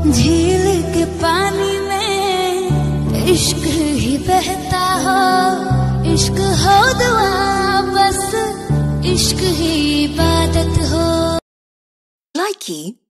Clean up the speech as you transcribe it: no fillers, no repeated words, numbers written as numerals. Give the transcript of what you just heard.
झील के पानी में इश्क ही बहता हो, इश्क हो दुआ बस, इश्क ही इबादत हो। Likey